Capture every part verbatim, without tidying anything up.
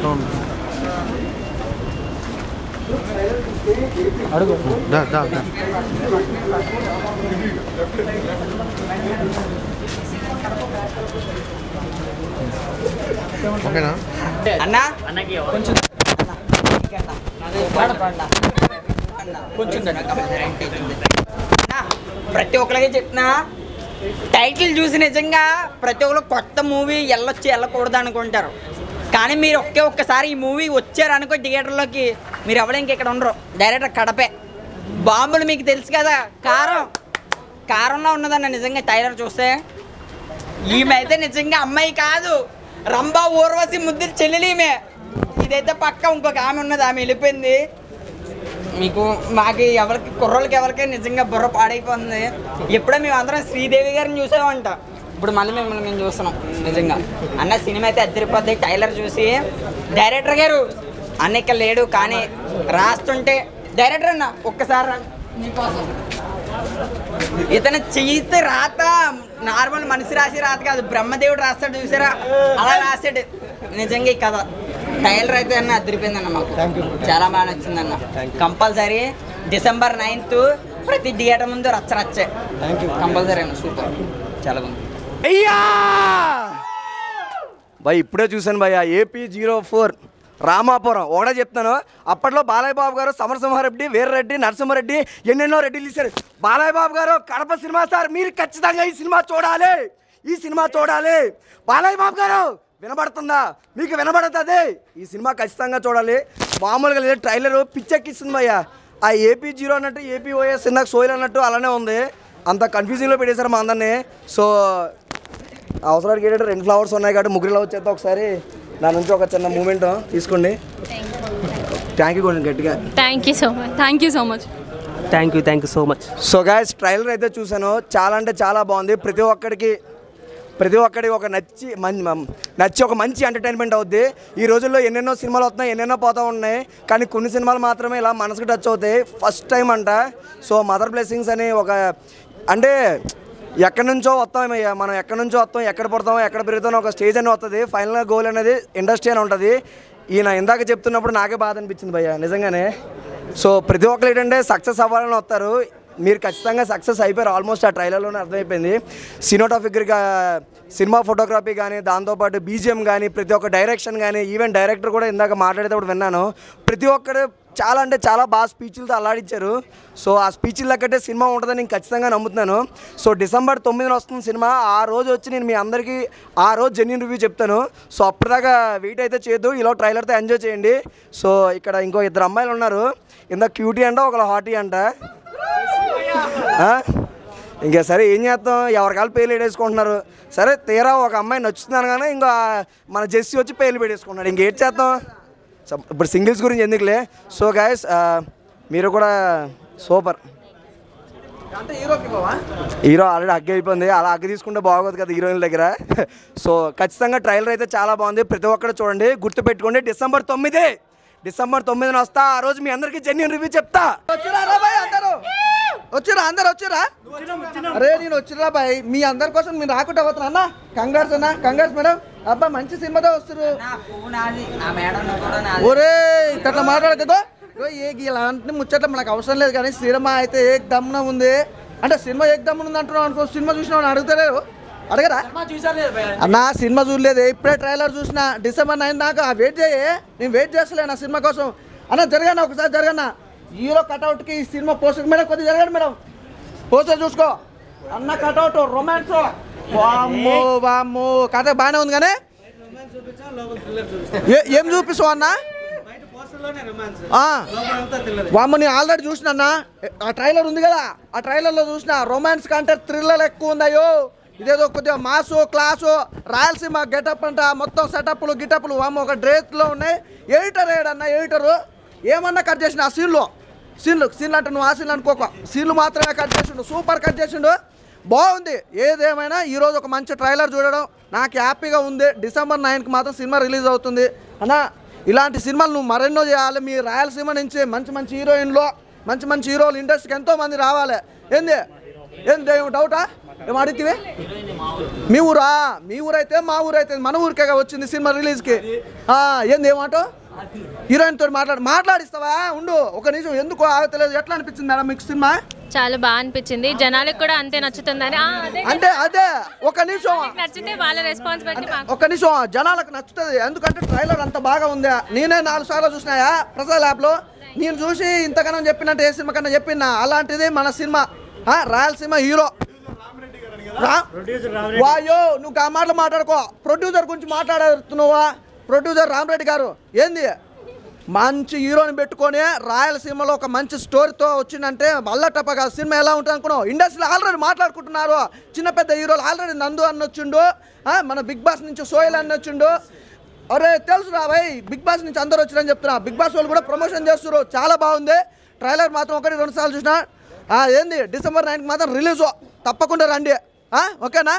అడుగు దా దా దా ఓకేనా అన్నా కొంచెం కొంచెం ప్రతి ఒక్కరికి చెప్పినా టైటిల్ చూసి నిజంగా ప్రతి ఒక్కరు కొత్త మూవీ వెళ్ళొచ్చు వెళ్ళకూడదు అనుకుంటారు. కానీ మీరు ఒకే ఒక్కసారి ఈ మూవీ వచ్చారు అనుకో థియేటర్లోకి, మీరు ఎవరు ఇంకెక్కడ ఉండరు, డైరెక్ట్ కడపే. బాంబులు మీకు తెలుసు కదా, కారం కారంలో ఉన్నదన్న నిజంగా టైలర్ చూస్తే. ఈమె అయితే నిజంగా అమ్మాయి కాదు, రంభా ఊర్వశి ముద్దులు చెల్లెలీమే. ఇదైతే పక్క ఇంకొక ఆమె ఉన్నది, ఆమె వెళ్ళిపోయింది. మీకు మాకు ఎవరికి కుర్రోళ్ళకి ఎవరికి నిజంగా బుర్ర పాడైపోతుంది. ఎప్పుడో మేము అందరం శ్రీదేవి గారిని చూసామంట, ఇప్పుడు మళ్ళీ మిమ్మల్ని మేము చూస్తున్నాం. నిజంగా అన్న సినిమా అయితే అద్దరిపోద్ది. టైలర్ చూసి డైరెక్టర్ గారు అన్న ఇక్కడ లేడు కానీ రాస్తుంటే, డైరెక్టర్ అన్న ఒక్కసారి మీకోసం ఇతను చేయితే రాత నార్మల్ మనిషి రాసి రాత కాదు, బ్రహ్మదేవుడు రాస్తాడు చూసారా, అలా రాసాడు. నిజంగా ఈ కథ టైలర్ అయితే అన్న అదిరిపోయింది అన్న, మాకు చాలా బాగా నచ్చింది అన్న. కంపల్సరీ డిసెంబర్ నైన్త్ ప్రతి థియేటర్ ముందు రచ్చ రచ్చే కంపల్సరీ అన్న. సూపర్, చాలా బాగుంది. అయ్యా భయ్ ఇప్పుడే చూశాను భయ్య, ఏపీ జీరో ఫోర్ రామాపురం. ఒకటే చెప్తాను, అప్పట్లో బాలయ్య బాబు గారు, సమరసింహారెడ్డి, వీర్రెడ్డి, నరసింహారెడ్డి ఎన్నెన్నో రెడ్డిలు ఇచ్చారు. బాలయ్య బాబు గారు కడప సినిమా సార్, మీరు ఖచ్చితంగా ఈ సినిమా చూడాలి, ఈ సినిమా చూడాలి. బాలయ్య బాబు గారు వినబడుతుందా మీకు? వినబడుతుంది. ఈ సినిమా ఖచ్చితంగా చూడాలి. మామూలుగా లేదు, ట్రైలర్ పిచ్చెక్కిస్తుంది భయ్య. ఆ ఏపీ జీరో అన్నట్టు ఏపీ ఓఎస్ నాకు సోయిల్ అన్నట్టు అలానే ఉంది. అంత కన్ఫ్యూజింగ్లో పెట్టేశారు మా అందరినీ. సో అవసరానికి ఏంటంటే రెండు ఫ్లవర్స్ ఉన్నాయి కాబట్టి ముగ్గురులో వచ్చేద్దాం. ఒకసారి నా నుంచి ఒక చిన్న మూమెంట్ తీసుకోండి. థ్యాంక్ యూ కొంచెం గట్టిగా. Thank you so much thank you so much thank you thank you so much. So guys trailer అయితే చూశాను, చాలా అంటే చాలా బాగుంది. ప్రతి ఒక్కడికి ప్రతి ఒక్కడికి ఒక నచ్చి నచ్చి ఒక మంచి ఎంటర్టైన్మెంట్ అవుద్ది. ఈ రోజుల్లో ఎన్నెన్నో సినిమాలు వస్తున్నాయి, ఎన్నెన్నో పోతూ ఉన్నాయి, కానీ కొన్ని సినిమాలు మాత్రమే ఇలా మనసుకు టచ్ అవుతాయి. ఫస్ట్ టైం అంట. సో మదర్ బ్లెస్సింగ్స్ అని ఒక, అంటే ఎక్కడి నుంచో వస్తామయ్యా మనం, ఎక్కడి నుంచో వస్తాం, ఎక్కడ పడతాం, ఎక్కడ పెరుగుతామో ఒక స్టేజ్ అని వస్తుంది. ఫైనల్గా గోల్ అనేది ఇండస్ట్రీ అని ఉంటుంది. ఈయన ఇందాక చెప్తున్నప్పుడు నాకే బాధ అనిపించింది భయ్య నిజంగానే. సో ప్రతి ఒక్కరు ఏంటంటే సక్సెస్ అవ్వాలని వస్తారు, మీరు ఖచ్చితంగా సక్సెస్ అయిపోయారు. ఆల్మోస్ట్ ఆ ట్రైలర్లోనే అర్థమైపోయింది. సినిమాటోగ్రఫీగా సినిమా ఫోటోగ్రఫీ కానీ, దాంతోపాటు బీజిఎం కానీ, ప్రతి ఒక్క డైరెక్షన్ కానీ, ఈవెన్ డైరెక్టర్ కూడా ఇందాక మాట్లాడేటప్పుడు విన్నాను. ప్రతి ఒక్కరు చాలా అంటే చాలా బాగా స్పీచ్లతో అల్లాడించారు. సో ఆ స్పీచ్ల లెక్కటే సినిమా ఉంటుందని నేను ఖచ్చితంగా నమ్ముతున్నాను. సో డిసెంబర్ తొమ్మిదిన వస్తుంది సినిమా. ఆ రోజు వచ్చి నేను మీ అందరికీ ఆ రోజు జెన్యూన్ రివ్యూ చెప్తాను. సో అప్పటిదాకా వెయిట్ అయితే చేయొద్దు, ఇలా ట్రైలర్తో ఎంజాయ్ చేయండి. సో ఇక్కడ ఇంకో ఇద్దరు అమ్మాయిలు ఉన్నారు, ఇందా క్యూటీ అంట, ఒకళ్ళ హాటీ అంట. ఇంకా సరే ఏం చేస్తాం, ఎవరికాలు పేర్లు పెట్టేసుకుంటున్నారు. సరే తీరా ఒక అమ్మాయి నచ్చుతున్నాను కానీ ఇంకా మన జెస్సీ వచ్చి పేర్లు పెట్టేసుకుంటున్నాడు. ఇంకేం చేద్దాం, ఇప్పుడు సింగిల్స్ గురించి ఎందుకులే. సో గైస్ మీరు కూడా సూపర్. హీరో ఆల్రెడీ హగ్ అయిపోయింది, అలా హగ్ తీసుకుంటే బాగోదు కదా హీరోయిన్ దగ్గర. సో ఖచ్చితంగా ట్రైలర్ అయితే చాలా బాగుంది, ప్రతి ఒక్కరు చూడండి. గుర్తుపెట్టుకోండి డిసెంబర్ తొమ్మిది డిసెంబర్ తొమ్మిదిన వస్తా. ఆ రోజు మీ అందరికీ జెన్యూన్ రివ్యూ చెప్తా. వచ్చిరా అందరు వచ్చిరా? అరే నేను వచ్చిరా బాయ్, మీ అందరి కోసం మీరు రాకుండా పోతున్నా అన్న. కంగార్స్ అన్న, కంగార్స్ మేడం. అబ్బా మంచి సినిమాతో వస్తారు. ఒరే ఇట్లా మాట్లాడకదా, ఏ ఇలాంటి ముచ్చట్లు మనకు అవసరం లేదు. కానీ సినిమా అయితే ఏక్ దమ్మున ఉంది. అంటే సినిమా ఏక్ దమ్మున ఉంది అంటున్నావు అనుకో, సినిమా చూసినా అడుగుతారు అడగరా అన్న? సినిమా చూడలేదు, ఇప్పుడే ట్రైలర్ చూసిన. డిసెంబర్ నైన్ దాకా వెయిట్ చేయి, నేను వెయిట్ చేస్తలేను ఆ సినిమా కోసం. అన్న జరగన్నా ఒకసారి జరగన్నా, హీరో కట్అవుట్కి ఈ సినిమా పోస్టర్ మేడం కొద్దిగా జరగండి మేడం. పోస్టర్ చూసుకో అన్న, కట్అవుట్ రొమాన్స్. వామ్మో వామ్మో కథ బాగానే ఉంది కానీ ఏం చూపిస్తావు అన్న? వామ్మ నేను ఆల్రెడీ చూసిన అన్న, ఆ ట్రైలర్ ఉంది కదా, ఆ ట్రైలర్లో చూసిన రొమాన్స్ కంటే థ్రిల్లర్ ఎక్కువ ఉందయ్యో. ఇదేదో కొద్దిగా మాసు క్లాసు రాయలసీమ గెటప్ అంట, మొత్తం సెటప్లు గిటప్లు వామ్మ ఒక డ్రెస్లో ఉన్నాయి. ఎడిటర్ ఏడన్న, ఎడిటరు ఏమన్నా కట్ చేసిన ఆ సీన్లో, సీన్లు సీన్లు అంటే నువ్వు ఆ సీన్లు అనుకోక, సీన్లు మాత్రమే కట్ చేసిండు, సూపర్ కట్ చేసిండు, బాగుంది. ఏదేమైనా ఈరోజు ఒక మంచి ట్రైలర్ చూడడం నాకు హ్యాపీగా ఉంది. డిసెంబర్ నైన్కి మాత్రం సినిమా రిలీజ్ అవుతుంది అన్న. ఇలాంటి సినిమాలు నువ్వు మరెన్నో చేయాలి. మీ రాయలసీమ నుంచి మంచి మంచి హీరోయిన్లు, మంచి మంచి హీరోలు ఇండస్ట్రీకి ఎంతోమంది రావాలి. ఏంది ఏంది ఏం డౌటా ఏం అడిగితే మీ ఊరా మీ ఊరైతే మా ఊరైతే మన ఊరికే వచ్చింది సినిమా రిలీజ్కి ఏంది ఏమంటావు హీరోయిన్ తోటి మాట్లాడు మాట్లాడిస్తావా ఉండు ఒక నిమిషం ఎందుకు ఆగలేదు ఎట్లా అనిపించింది మేడం మీకు సినిమా చాలా బాగా అనిపించింది జనాలకు కూడా అంతే నచ్చుతుందని అంటే అదే ఒక నిమిషం నచ్చితే వాళ్ళ రెస్పాన్సిబిలిటీ ఒక నిమిషం జనాలకు నచ్చుతుంది ఎందుకంటే ట్రైలర్ అంత బాగా ఉంది నేనే నాలుగు సార్లు చూసినాయా ప్రసాద్ ల్యాబ్లో నేను చూసి ఇంతకన్నా చెప్పినట్టు ఏ సినిమా కన్నా చెప్పినా అలాంటిది మన సినిమా రాయలసీమ హీరో వాయో నువ్వు ఆ మాటలు మాట్లాడుకో ప్రొడ్యూసర్ గురించి మాట్లాడుతున్నావా ప్రొడ్యూసర్ రామరెడ్డి గారు ఏంది మంచి హీరోని పెట్టుకొని రాయలసీమలో ఒక మంచి స్టోరీతో వచ్చిందంటే మల్లటప్పగా సినిమా ఎలా ఉంటుంది అనుకున్నావు ఇండస్ట్రీలో ఆల్రెడీ మాట్లాడుకుంటున్నారు చిన్న పెద్ద హీరోలు ఆల్రెడీ నందు అన్న వచ్చిండు మన బిగ్ బాస్ నుంచి సోయల్ అన్న వచ్చిండు అరే తెలుసు రా భయ్ బిగ్ బాస్ నుంచి అందరూ వచ్చిరని చెప్తున్నా బిగ్ బాస్ వాళ్ళు కూడా ప్రమోషన్ చేస్తున్నారు చాలా బాగుంది ట్రైలర్ మాత్రం ఒకటి రెండు సార్లు చూసినా ఏంది డిసెంబర్ నైన్కి మాత్రం రిలీజ్ తప్పకుండా రండి ఓకేనా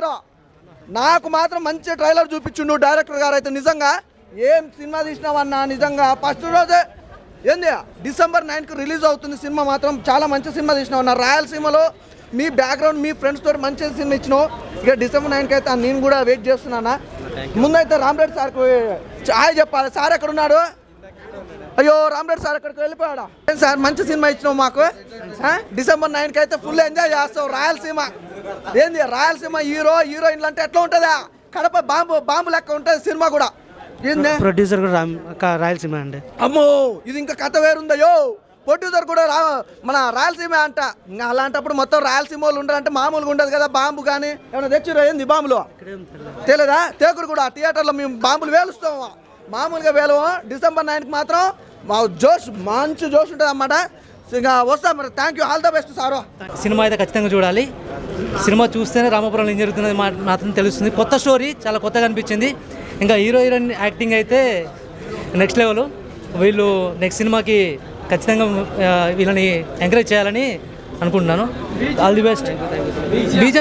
నాకు మాత్రం మంచి ట్రైలర్ చూపించుండు డైరెక్టర్ గారు అయితే నిజంగా ఏం సినిమా తీసినావన్నా నిజంగా ఫస్ట్ రోజే ఏంది డిసెంబర్ నైన్కి రిలీజ్ అవుతుంది సినిమా మాత్రం చాలా మంచి సినిమా తీసినావన్నా రాయలసీమలో మీ బ్యాక్గ్రౌండ్ మీ ఫ్రెండ్స్ తోటి మంచి సినిమా ఇచ్చినావు ఇక డిసెంబర్ నైన్కి అయితే నేను కూడా వెయిట్ చేస్తున్నానా ముందైతే రామరెడ్డి సార్కి హాయ్ చెప్పాలి సార్ ఎక్కడ ఉన్నాడు అయ్యో రామరెడ్డి సార్ ఎక్కడికి వెళ్ళిపోయాడా సార్ మంచి సినిమా ఇచ్చినావు మాకు డిసెంబర్ నైన్కి అయితే ఫుల్ ఎంజాయ్ చేస్తావు రాయలసీమ ఏంది రాయలసీమ హీరో హీరోయిన్లు అంటే ఎట్లా ఉంటుందా కడప బాంబు బాంబు లెక్క ఉంటుంది సినిమా కూడా ఏంది ప్రొడ్యూసర్ కూడా రాయలసీమ అండి అమ్మో ఇది ఇంకా కథ వేరుందయ్యో ప్రొడ్యూసర్ కూడా రా మన రాయలసీమ అంట ఇంకా అలాంటప్పుడు మొత్తం రాయలసీమ వాళ్ళు ఉండాలంటే మామూలుగా ఉండదు కదా బాంబు కానీ ఏమైనా తెచ్చిరో ఏంది బాంబులు తెలియదా తేకుడు కూడా థియేటర్లో మేము బాంబులు వేలుస్తాము మామూలుగా వేలము డిసెంబర్ నైన్కి మాత్రం మా జోష్ మంచి జోష్ ఉంటుంది అన్నమాట ఇంకా వస్తాం మరి thank you all the best sir సినిమా అయితే ఖచ్చితంగా చూడాలి సినిమా చూస్తేనే రామాపురంలో ఏం జరుగుతుంది మాత్రం తెలుస్తుంది కొత్త స్టోరీ చాలా కొత్తగా అనిపించింది ఇంకా హీరో హీరోయిన్ యాక్టింగ్ అయితే నెక్స్ట్ లెవెల్ వీళ్ళు నెక్స్ట్ సినిమాకి ఖచ్చితంగా వీళ్ళని ఎంకరేజ్ చేయాలని అనుకుంటున్నాను ఆల్ ది బెస్ట్ బీజం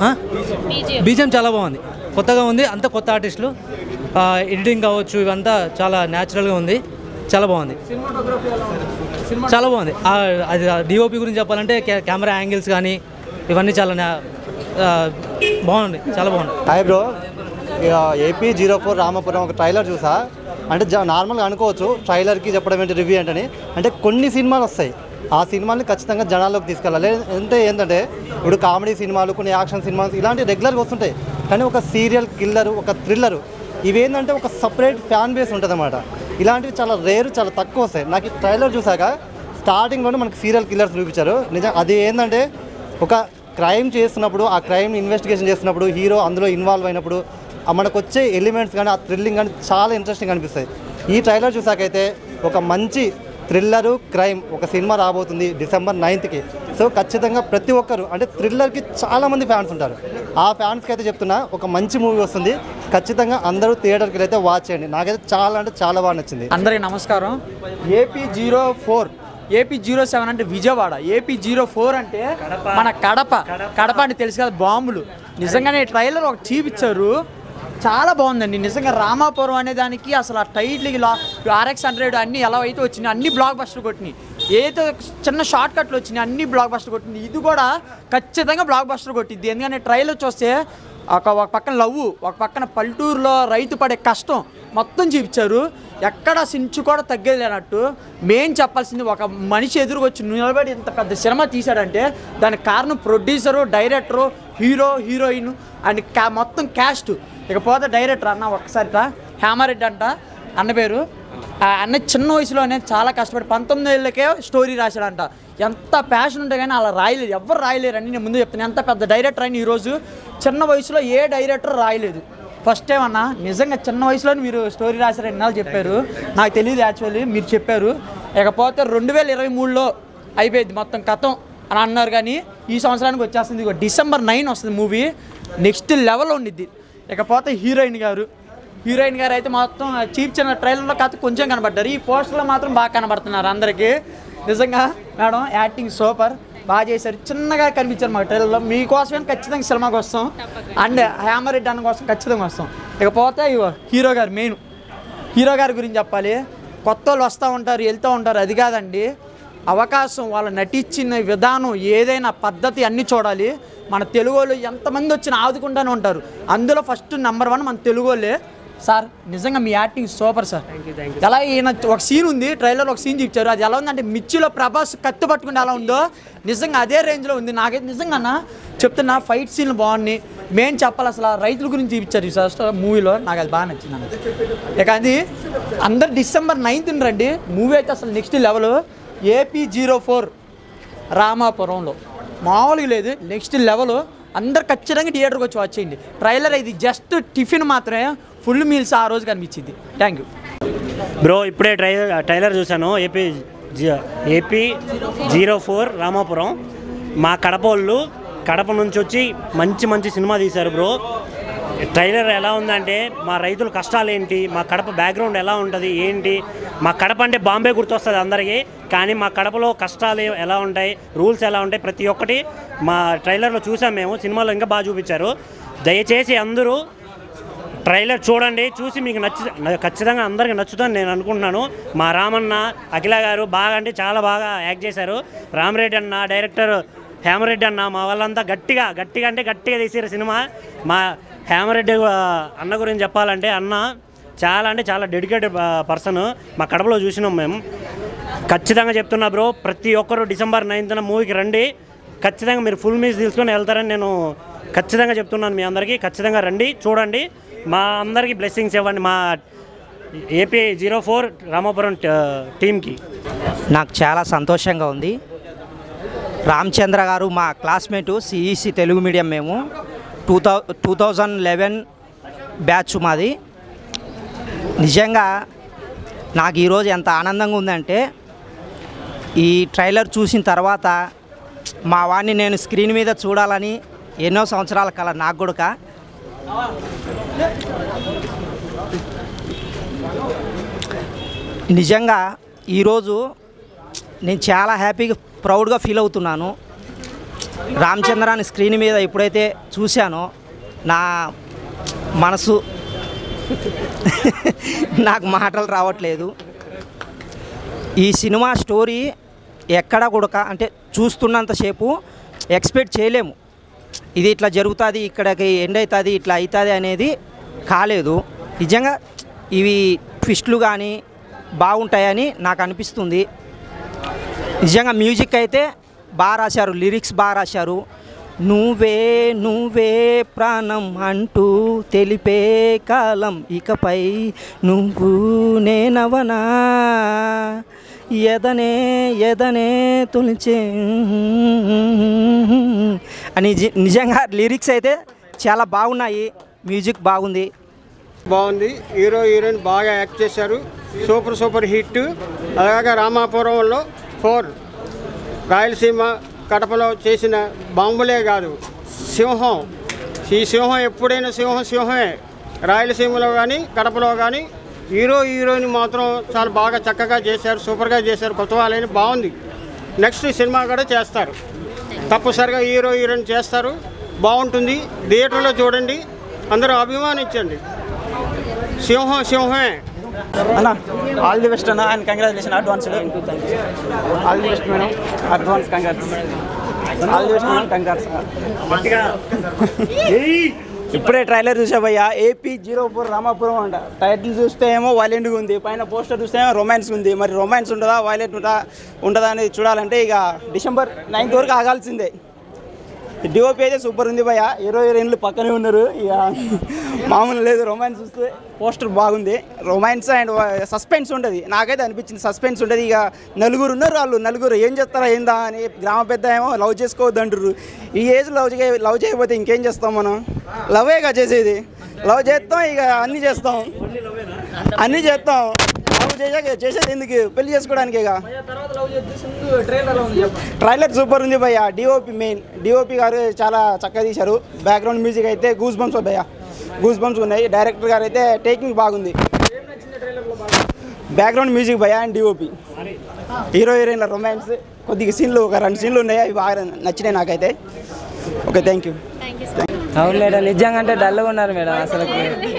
బీజం చాలా బాగుంది కొత్తగా ఉంది అంత కొత్త ఆర్టిస్టులు ఎడిటింగ్ కావచ్చు ఇవంతా చాలా న్యాచురల్గా ఉంది చాలా బాగుంది చాలా బాగుంది అది డిఓపి గురించి చెప్పాలంటే కెమెరా యాంగిల్స్ కానీ ఇవన్నీ చాలా బాగుంది చాలా బాగుంది hi bro AP zero four Ramapuram ఒక ట్రైలర్ చూసా అంటే నార్మల్గా అనుకోవచ్చు ట్రైలర్కి చెప్పడం ఏంటి రివ్యూ ఏంటని అంటే కొన్ని సినిమాలు వస్తాయి ఆ సినిమాని ఖచ్చితంగా జనాల్లోకి తీసుకెళ్ళాలి అంటే ఏంటంటే ఇప్పుడు కామెడీ సినిమాలు కొన్ని యాక్షన్ సినిమాలు ఇలాంటివి రెగ్యులర్గా వస్తుంటాయి కానీ ఒక సీరియల్ కిల్లరు ఒక థ్రిల్లరు ఇవేంటంటే ఒక సపరేట్ ఫ్యాన్ బేస్ ఉంటుంది అన్నమాట ఇలాంటివి చాలా రేరు చాలా తక్కువ వస్తాయి నాకు ఈ ట్రైలర్ చూసాక స్టార్టింగ్లోనే మనకి సీరియల్ కిల్లర్స్ చూపించారు నిజం అది ఏంటంటే ఒక క్రైమ్ చేస్తున్నప్పుడు ఆ క్రైమ్ ఇన్వెస్టిగేషన్ చేస్తున్నప్పుడు హీరో అందులో ఇన్వాల్వ్ అయినప్పుడు మనకు వచ్చే ఎలిమెంట్స్ కానీ ఆ థ్రిల్లింగ్ కానీ చాలా ఇంట్రెస్టింగ్ అనిపిస్తాయి ఈ ట్రైలర్ చూసాకైతే ఒక మంచి థ్రిల్లరు క్రైమ్ ఒక సినిమా రాబోతుంది డిసెంబర్ నైన్త్కి సో ఖచ్చితంగా ప్రతి ఒక్కరు అంటే థ్రిల్లర్కి చాలామంది ఫ్యాన్స్ ఉంటారు ఆ ఫ్యాన్స్కి అయితే చెప్తున్నా ఒక మంచి మూవీ వస్తుంది ఖచ్చితంగా అందరూ థియేటర్కి అయితే వాచ్ చేయండి నాకైతే చాలా అంటే చాలా బాగా నచ్చింది అందరికీ నమస్కారం AP zero four AP zero seven అంటే విజయవాడ ఏపీ జీరో ఫోర్ అంటే మన కడప కడప అంటే తెలుసు కదా బాంబులు నిజంగానే ట్రైలర్ ఒక చూపించారు చాలా బాగుందండి నిజంగా రామాపురం అనే దానికి అసలు ఆ టైటిల్ ఆర్ఎక్స్ హండ్రెడ్ అన్నీ ఎలా అయితే వచ్చినాయి అన్ని బ్లాక్ బస్టర్ కొట్టినాయి ఏదో చిన్న షార్ట్ కట్లు వచ్చినాయి అన్ని బ్లాక్ బస్టర్ కొట్టింది ఇది కూడా ఖచ్చితంగా బ్లాక్ బస్టర్ కొట్టింది ఎందుకంటే ట్రైలర్ చూస్తే ఒక ఒక పక్కన లవ్వు ఒక పక్కన పల్లెటూరులో రైతు పడే కష్టం మొత్తం చూపించారు ఎక్కడ సించు కూడా తగ్గేది లేనట్టు మెయిన్ చెప్పాల్సింది ఒక మనిషి ఎదురుకొచ్చి నిలబడి ఇంత పెద్ద సినిమా తీశాడంటే దానికి కారణం producer director hero heroine and క్యా మొత్తం క్యాస్ట్ ఇకపోతే డైరెక్టర్ అన్న ఒక్కసారిట హేమారెడ్డి అంట అన్న పేరు అన్న చిన్న వయసులోనే చాలా కష్టపడి పంతొమ్మిది ఏళ్ళకే స్టోరీ రాశాడంట ఎంత ప్యాషన్ ఉంటే కానీ అలా రాయలేదు ఎవరు రాయలేరు అని నేను ముందు చెప్తాను ఎంత పెద్ద డైరెక్టర్ అని ఈరోజు చిన్న వయసులో ఏ డైరెక్టర్ రాయలేదు ఫస్ట్ టైం అన్న నిజంగా చిన్న వయసులోనే మీరు స్టోరీ రాశారు ఎన్నాళ్ళు చెప్పారు నాకు తెలియదు యాక్చువల్లీ మీరు చెప్పారు ఇకపోతే రెండు వేల ఇరవై మూడులో అయిపోయింది మొత్తం కథం అని అన్నారు కానీ ఈ సంవత్సరానికి వచ్చేస్తుంది డిసెంబర్ నైన్ వస్తుంది మూవీ నెక్స్ట్ లెవెల్ ఉండిద్ది ఇకపోతే హీరోయిన్ గారు హీరోయిన్ గారు అయితే మొత్తం చీప్ చిన్న ట్రైలర్లో కథ కొంచెం కనబడ్డారు ఈ పోస్టర్లో మాత్రం బాగా కనబడుతున్నారు అందరికీ నిజంగా మేడం యాక్టింగ్ సూపర్ బాగా చేశారు చిన్నగా కనిపించారు మా ట్రైలర్లో మీకోసమే ఖచ్చితంగా సినిమాకి వస్తాం అండ్ హేమరెడ్డి అన్న కోసం ఖచ్చితంగా వస్తాం ఇకపోతే హీరో గారు మెయిన్ హీరో గారి గురించి చెప్పాలి కొత్త వాళ్ళు వస్తూ ఉంటారు వెళ్తూ ఉంటారు అది కాదండి అవకాశం, వాళ్ళు నటించిన విధానం, ఏదైనా పద్ధతి అన్నీ చూడాలి. మన తెలుగు వాళ్ళు ఎంతమంది వచ్చినా ఆదుకుంటూనే ఉంటారు. అందులో ఫస్ట్ నెంబర్ వన్ మన తెలుగు వాళ్ళే. సార్ నిజంగా మీ యాక్టింగ్ సూపర్ సార్. ఎలా ఈయన ఒక సీన్ ఉంది ట్రైలర్, ఒక సీన్ చూపించారు. అది ఎలా ఉందంటే మిర్చిలో ప్రభాస్ కత్తి పట్టుకుంటే ఎలా ఉందో నిజంగా అదే రేంజ్లో ఉంది. నాకైతే నిజంగా చెప్తున్నా ఫైట్ సీన్లు బాగున్నాయి. మెయిన్ చెప్పాలి అసలు రైతుల గురించి చూపించారు ఫస్ట్ మూవీలో, నాకు అది బాగా నచ్చింది. ఇక అది అందరు డిసెంబర్ నైన్త్ రండి. మూవీ అయితే అసలు next level. AP zero four రామాపురంలో మామూలుగా లేదు, నెక్స్ట్ లెవెల్. అందరు ఖచ్చితంగా థియేటర్కి వచ్చి వాచ్ చేయండి. ట్రైలర్ ఇది జస్ట్ టిఫిన్ మాత్రమే, ఫుల్ మీల్స్ ఆ రోజు కనిపించింది. Thank you bro. ఇప్పుడే ట్రైలర్ ట్రైలర్ చూశాను. AP AP zero four Ramapuram. మా కడప వాళ్ళు కడప నుంచి వచ్చి మంచి మంచి సినిమా తీశారు బ్రో. ట్రైలర్ ఎలా ఉందంటే మా రైతుల కష్టాలు ఏంటి, మా కడప బ్యాక్గ్రౌండ్ ఎలా ఉంటుంది ఏంటి. మా కడప అంటే బాంబే గుర్తొస్తుంది అందరికీ, కానీ మా కడపలో కష్టాలు ఎలా ఉంటాయి, రూల్స్ ఎలా ఉంటాయి, ప్రతి ఒక్కటి మా ట్రైలర్లో చూసాం మేము. సినిమాలో ఇంకా బాగా చూపించారు. దయచేసి అందరూ ట్రైలర్ చూడండి, చూసి మీకు నచ్చి ఖచ్చితంగా అందరికీ నచ్చుతుందని నేను అనుకుంటున్నాను. మా రామన్న, అఖిల గారు బాగా అంటే చాలా బాగా యాక్ట్ చేశారు. రామరెడ్డి అన్న, డైరెక్టర్ హేమరెడ్డి అన్న, మా వాళ్ళంతా గట్టిగా గట్టిగా అంటే గట్టిగా తీసారు సినిమా. మా హేమరెడ్డి అన్న గురించి చెప్పాలంటే అన్న చాలా అంటే చాలా డెడికేటెడ్ పర్సన్. మా కడపలో చూసినాం మేము. ఖచ్చితంగా చెప్తున్నా బ్రో, ప్రతి ఒక్కరు డిసెంబర్ నైన్త్న మూవీకి రండి. ఖచ్చితంగా మీరు ఫుల్ మీల్స్ తీసుకొని వెళ్తారని నేను ఖచ్చితంగా చెప్తున్నాను మీ అందరికీ. ఖచ్చితంగా రండి, చూడండి, మా అందరికీ బ్లెస్సింగ్స్ ఇవ్వండి మా ఏపీ జీరో ఫోర్ రామాపురం టీంకి. నాకు చాలా సంతోషంగా ఉంది. రామచంద్ర గారు మా క్లాస్మేటు, సిఈసి తెలుగు మీడియం. మేము two thou two thousand eleven batch మాది. నిజంగా నాకు ఈరోజు ఎంత ఆనందంగా ఉందంటే, ఈ ట్రైలర్ చూసిన తర్వాత మా వాడిని నేను స్క్రీన్ మీద చూడాలని ఎన్నో సంవత్సరాల కల నాకు కూడా. నిజంగా ఈరోజు నేను చాలా హ్యాపీగా ప్రౌడ్గా ఫీల్ అవుతున్నాను. రామచంద్రాన్ని స్క్రీన్ మీద ఎప్పుడైతే చూశానో నా మనసు నాకు మాటలు రావట్లేదు. ఈ సినిమా స్టోరీ ఎక్కడ కూడా అంటే చూస్తున్నంతసేపు ఎక్స్పెక్ట్ చేయలేము. ఇది ఇట్లా జరుగుతుంది, ఇక్కడికి ఎండ్ అవుతుంది, ఇట్లా అవుతుంది అనేది కాలేదు. నిజంగా ఇవి ట్విస్ట్లు కానీ బాగుంటాయని నాకు అనిపిస్తుంది. నిజంగా మ్యూజిక్ అయితే బాగా రాశారు, లిరిక్స్ బాగా రాశారు. నువ్వే నువ్వే ప్రాణం అంటూ తెలిపే కాలం ఇకపై నువ్వు నేనవనా, ఎదనే ఎదనే తులిచే అని నిజంగా లిరిక్స్ అయితే చాలా బాగున్నాయి. మ్యూజిక్ బాగుంది బాగుంది హీరో హీరోయిన్ బాగా యాక్ట్ చేశారు. Super super hit. అలాగే రామాపురంలో ఫోర్ రాయలసీమ కడపలో చేసిన బాంబులే కాదు, సింహం. ఈ సింహం ఎప్పుడైనా సింహం సింహమే. రాయలసీమలో కానీ కడపలో కానీ హీరో హీరోయిన్ మాత్రం చాలా బాగా చక్కగా చేశారు, సూపర్గా చేశారు. కొత్త వాళ్ళని బాగుంది. నెక్స్ట్ సినిమా కూడా చేస్తారు, తప్పనిసరిగా హీరో హీరోయిన్ చేస్తారు, బాగుంటుంది. థియేటర్లో చూడండి, అందరూ అభిమానించండి. సింహం సింహమే. అన్న ఆల్ ది బెస్ట్ అన్న, and congratulation advance. All the best madam, advance congrats. All the best madam, congrats. ఇప్పుడే ట్రైలర్ చూసా భయ్యా, ఏపీ జీరో ఫోర్ రామాపురం అంట. టైటిల్ చూస్తే ఏమో వైలెంట్గా ఉంది, పైన పోస్టర్ చూస్తే ఏమో రొమాన్స్ ఉంది. మరి రొమాన్స్ ఉంటుందా వైలెంట్ ఉంటుందా ఉంటుందా అనేది చూడాలంటే ఇక డిసెంబర్ నైన్త్ వరకు ఆగాల్సిందే. డిఓపి అయితే సూపర్ ఉంది భయ్య, హీరో హీరోయిన్లు పక్కనే ఉన్నారు, ఇక మామూలు లేదు. రొమాన్స్ చూస్తే పోస్టర్ బాగుంది, రొమాన్స్ అండ్ సస్పెన్స్ ఉంటుంది. నాకైతే అనిపించింది సస్పెన్స్ ఉంటుంది. ఇక నలుగురు ఉన్నారు, వాళ్ళు నలుగురు ఏం చేస్తారా ఏందా అని. గ్రామ పెద్ద ఏమో లవ్ చేసుకోవద్దు అంటారు. ఈ ఏజ్ లవ్ చే లవ్ చేయకపోతే ఇంకేం చేస్తాం మనం? లవేగా చేసేది, లవ్ చేస్తాం, ఇక అన్నీ చేస్తాం, అన్నీ చేస్తాం. లవ్ చేసాక చేసేది ఎందుకు? పెళ్లి చేసుకోవడానికేగా. ట్రైలర్ సూపర్ ఉంది భయ్య. డిఓపి మెయిన్ డిఓపి గారు చాలా చక్కగా తీశారు. బ్యాక్గ్రౌండ్ మ్యూజిక్ అయితే గూస్ బంప్స్ భయ్య, గూస్ బంప్స్ ఉన్నాయి. డైరెక్టర్ గారు అయితే టేకింగ్ బాగుంది. బ్యాక్గ్రౌండ్ మ్యూజిక్ భయ్య అండ్ డిఓపి. హీరో హీరోయిన్ల రొమాన్స్ కొద్దిగా సీన్లు, ఒక రెండు సీన్లు ఉన్నాయి, అవి బాగా నచ్చినాయి నాకైతే. Okay, thank you. అవును మేడం, నిజంగా అంటే డల్గా ఉన్నారు మేడం అసలు.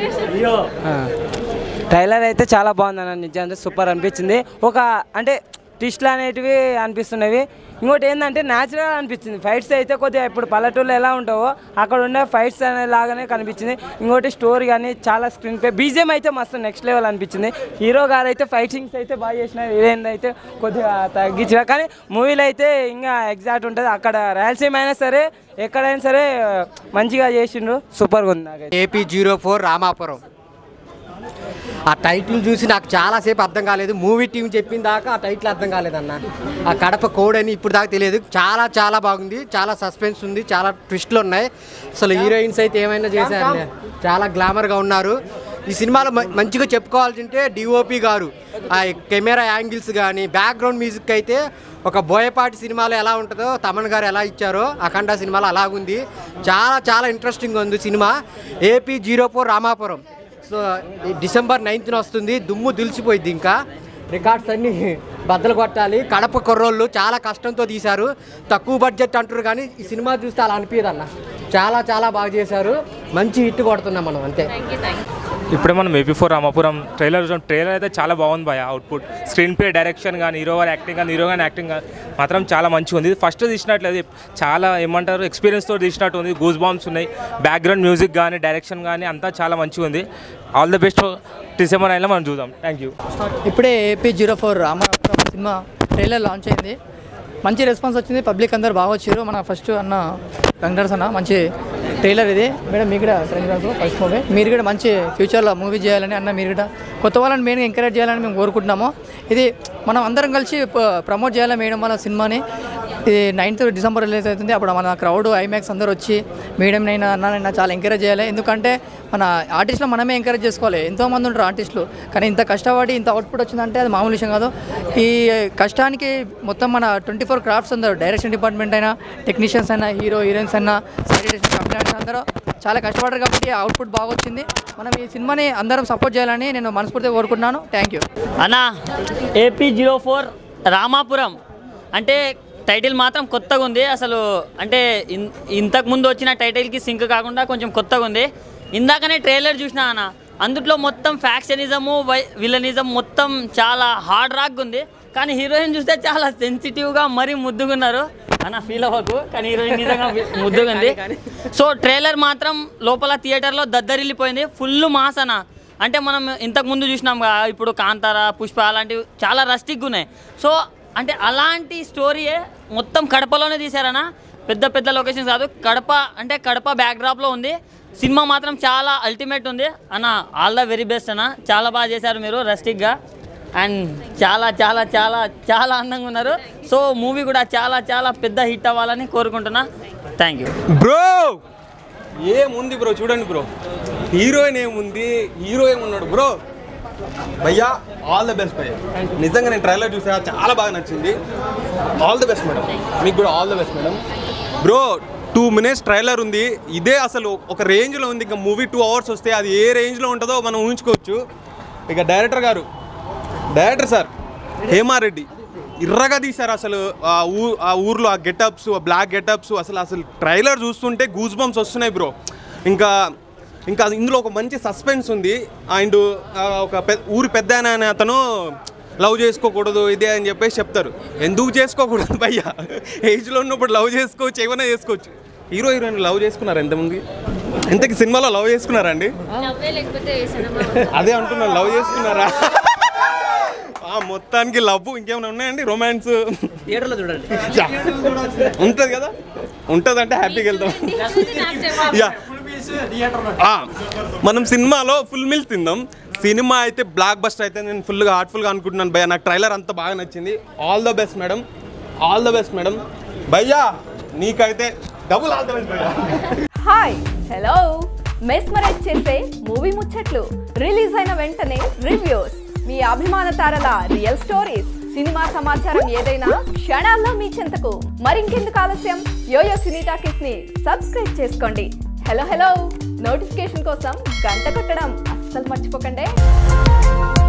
ట్రైలర్ అయితే చాలా బాగుంది అన్న, నిజంగా సూపర్ అనిపించింది. ఒక అంటే ట్విస్ట్లు అనేటివి అనిపిస్తున్నవి. ఇంకోటి ఏంటంటే న్యాచురల్ అనిపించింది. ఫైట్స్ అయితే కొద్దిగా ఇప్పుడు పల్లెటూళ్ళు ఎలా ఉంటావో అక్కడ ఉండే ఫైట్స్ అనేలాగానే కనిపించింది. ఇంకోటి స్టోరీ కానీ చాలా స్క్రీన్ ప్లే బీజిఎం అయితే మస్తు నెక్స్ట్ లెవెల్ అనిపించింది. హీరో గారు అయితే ఫైటింగ్స్ అయితే బాగా చేసిన, హీరోయిన్ అయితే కొద్దిగా తగ్గించిన, కానీ మూవీలో అయితే ఇంకా ఎగ్జాక్ట్ ఉంటుంది. అక్కడ రాయలసీమ అయినా సరే ఎక్కడైనా సరే మంచిగా చేసిండ్రు, సూపర్గా ఉంది. నాకు ఏపీ జీరో ఫోర్ రామాపురం ఆ టైటిల్ చూసి నాకు చాలాసేపు అర్థం కాలేదు. మూవీ టీం చెప్పిన దాకా ఆ టైటిల్ అర్థం కాలేదన్న. ఆ కడప కోడ్ అని ఇప్పుడు దాకా తెలియదు. చాలా చాలా బాగుంది, చాలా సస్పెన్స్ ఉంది, చాలా ట్విస్ట్లు ఉన్నాయి. అసలు హీరోయిన్స్ అయితే ఏమైనా చేశారు, చాలా గ్లామర్గా ఉన్నారు. ఈ సినిమాలో మంచిగా చెప్పుకోవాల్సింటే డిఓపి గారు ఆ కెమెరా యాంగిల్స్ కానీ బ్యాక్గ్రౌండ్ మ్యూజిక్ అయితే ఒక బోయపాటి సినిమాలో ఎలా ఉంటుందో తమన్ గారు ఎలా ఇచ్చారో అఖండ సినిమాలో అలాగుంది. చాలా చాలా ఇంట్రెస్టింగ్గా ఉంది సినిమా. AP zero four Ramapuram so December నైన్త్న వస్తుంది. దుమ్ము దులిచిపోయింది, ఇంకా రికార్డ్స్ అన్నీ బద్దలు కొట్టాలి. కడప కుర్రోళ్ళు చాలా కష్టంతో తీశారు. తక్కువ బడ్జెట్ అంటారు కానీ ఈ సినిమా చూస్తే అలా అనిపించదు అన్న. చాలా చాలా బాగా చేశారు, మంచి హిట్ కొడుతున్నాం మనం అంతే. ఇప్పుడే మనం ఏపీ ఫోర్ రామాపురం ట్రైలర్ చూసాం. ట్రైలర్ అయితే చాలా బాగుంది భయ. అవుట్పుట్, స్క్రీన్ ప్లే, డైరెక్షన్ కానీ, హీరో గారి యాక్టింగ్ కానీ, హీరో గారి యాక్టింగ్ కానీ మాత్రం చాలా మంచిగా ఉంది. ఫస్ట్ తీసినట్లేదు, చాలా ఏమంటారు ఎక్స్పీరియన్స్తో తీసినట్టు ఉంది. గూస్ బాంబ్స్ ఉన్నాయి. బ్యాక్గ్రౌండ్ మ్యూజిక్ కానీ, డైరెక్షన్ కానీ అంతా చాలా మంచిగా ఉంది. All the best. డిసెంబర్ నైన్లో మనం చూద్దాం. Thank you. ఇప్పుడే ఏపీ జీరో ఫోర్ రామాపురం సినిమా ట్రైలర్ లాంచ్ అయింది. మంచి రెస్పాన్స్ వచ్చింది, పబ్లిక్ అందరు బాగా వచ్చారు. మన ఫస్ట్ అన్న వెంకటరమణ అన్న మంచి ట్రైలర్ ఇది. మేడం మీకు కూడా ఫ్రెండ్స్ ఫస్ట్ మూవీ, మీరు కూడా మంచి ఫ్యూచర్లో మూవీ చేయాలని అన్న, మీరు కూడా కొత్త వాళ్ళని మెయిన్గా ఎంకరేజ్ చేయాలని మేము కోరుకుంటున్నాము. ఇది మనం అందరం కలిసి ప్రమోట్ చేయాలని మేడం వాళ్ళ సినిమాని. ఇది నైన్త్ డిసెంబర్ రిలీజ్ అవుతుంది. అప్పుడు మన క్రౌడ్ ఐమాక్స్ అందరూ వచ్చి మేడం నైనా అన్ననైనా చాలా ఎంకరేజ్ చేయాలి. ఎందుకంటే మన ఆర్టిస్టులు మనమే ఎంకరేజ్ చేసుకోవాలి. ఎంతోమంది ఉంటారు ఆర్టిస్టులు, కానీ ఇంత కష్టపడి ఇంత అవుట్పుట్ వచ్చిందంటే అది మామూలు విషయం కాదు. ఈ కష్టానికి మొత్తం మన ట్వంటీ ఫోర్ క్రాఫ్ట్స్ అందరూ, డైరెక్షన్ డిపార్ట్మెంట్ అయినా, టెక్నీషియన్స్ అయినా, హీరో హీరోయిన్స్ అయినా, శానిటేషన్ కంప్లైంట్స్ అందరూ చాలా కష్టపడ్డారు కాబట్టి అవుట్పుట్ బాగా వచ్చింది. మనం ఈ సినిమాని అందరం సపోర్ట్ చేయాలని నేను మనస్ఫూర్తిగా కోరుకుంటున్నాను. థ్యాంక్ యూ అన్న. ఏపీ జీరో ఫోర్ రామాపురం అంటే టైటిల్ మాత్రం కొత్తగా ఉంది అసలు. అంటే ఇంతకుముందు వచ్చిన టైటిల్కి సింక్ కాకుండా కొంచెం కొత్తగా ఉంది. ఇందాకనే ట్రైలర్ చూసినా అన్న, అందుట్లో మొత్తం ఫ్యాక్షనిజము వై విలనిజం మొత్తం చాలా హార్డ్ రాక్ ఉంది. కానీ హీరోయిన్ చూస్తే చాలా సెన్సిటివ్గా మరీ ముద్దుగున్నారు అన్న. ఫీల్ అవ్వకు, కానీ హీరోయిన్ నిజంగా ముద్దుగా ఉంది. సో ట్రైలర్ మాత్రం లోపల థియేటర్లో దద్దరిల్లిపోయింది. ఫుల్ మాస్ అన్న. అంటే మనం ఇంతకుముందు చూసినాం ఇప్పుడు కాంతార, పుష్ప అలాంటివి చాలా రస్టిక్గా ఉన్నాయి. సో అంటే అలాంటి స్టోరీయే మొత్తం కడపలోనే తీశారన్న. పెద్ద పెద్ద లొకేషన్స్ కాదు, కడప అంటే కడప బ్యాక్డ్రాప్లో ఉంది. సినిమా మాత్రం చాలా అల్టిమేట్ ఉంది అన్న. ఆల్ ద వెరీ బెస్ట్ అన్న. చాలా బాగా చేశారు మీరు రస్టిక్గా, అండ్ చాలా చాలా చాలా చాలా అందంగా ఉన్నారు. సో మూవీ కూడా చాలా చాలా పెద్ద హిట్ అవ్వాలని కోరుకుంటున్నా. Thank you bro. ఏముంది బ్రో, చూడండి బ్రో, హీరోయిన్ ఏముంది, హీరో ఏమున్నాడు బ్రో. భయ్యా ఆల్ ద బెస్ట్ భయ్యా. నిజంగా నేను ట్రైలర్ చూసా, చాలా బాగా నచ్చింది. ఆల్ ద బెస్ట్ మేడం, మీకు కూడా all the best madam. Bro two minutes trailer ఉంది, ఇదే అసలు ఒక రేంజ్లో ఉంది. ఇంకా మూవీ టూ అవర్స్ వస్తే అది ఏ రేంజ్లో ఉంటుందో మనం ఊహించుకోవచ్చు. ఇక డైరెక్టర్ గారు, డైరెక్టర్ సార్ హేమారెడ్డి ఇర్రగా తీశారు అసలు. ఆ ఊ ఆ ఊర్లో ఆ గెటప్స్, ఆ బ్లాక్ గెటప్స్, అసలు అసలు ట్రైలర్ చూస్తుంటే గూస్ బంప్స్ వస్తున్నాయి బ్రో. ఇంకా ఇంకా ఇందులో ఒక మంచి సస్పెన్స్ ఉంది. అండ్ ఒక పె ఊరి పెద్ద అనే అతను లవ్ చేసుకోకూడదు ఇదే అని చెప్పేసి చెప్తారు. ఎందుకు చేసుకోకూడదు భయ్యా, ఏజ్లో ఉన్నప్పుడు లవ్ చేసుకోవచ్చు, ఏమైనా చేసుకోవచ్చు. హీరో హీరోయిన్ లవ్ చేసుకున్నారు ఎంతమంది? ఇంతకి సినిమాలో లవ్ చేసుకున్నారా అండి? అదే అంటున్నారు, లవ్ చేసుకున్నారా? మొత్తానికి లవ్ ఇంకేమైనా ఉన్నాయండి? రొమాన్స్ థియేటర్లో చూడండి ఉంటుంది కదా, ఉంటుంది అంటే హ్యాపీగా వెళ్తాం. యా, మనం సినిమాలో ఫుల్ మీల్స్ తిందాం. సినిమా అయితే బ్లాక్ బస్టర్ అయితే నేను ఫుల్గా హార్ట్ఫుల్గా అనుకుంటున్నాను భయ్యా. నాకు ట్రైలర్ అంతా బాగా నచ్చింది. All the best madam, all the best madam. భయ్యా నీకైతే డబుల్ ఆల్ ద బెస్ట్ భయ్యా. Hi, hello. మెస్మరైజ్ చేసే మూవీ ముచ్చట్లు, రిలీజ్ అయిన వెంటనే రివ్యూస్, మీ అభిమాన తారల రియల్ స్టోరీస్, సినిమా సమాచారం ఏదైనా క్షణాల్లో మీ చెంతకు. మరింకెందుకు ఆలస్యం, యోయో సినీ టాకీస్ ని సబ్స్క్రైబ్ చేసుకోండి. హలో హలో నోటిఫికేషన్ కోసం గంట కొట్టడం అస్సలు మర్చిపోకండి.